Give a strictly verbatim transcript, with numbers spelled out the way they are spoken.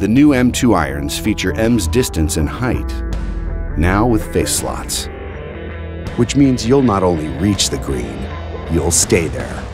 The new M two irons feature M's distance and height, now with face slots, which means you'll not only reach the green, you'll stay there.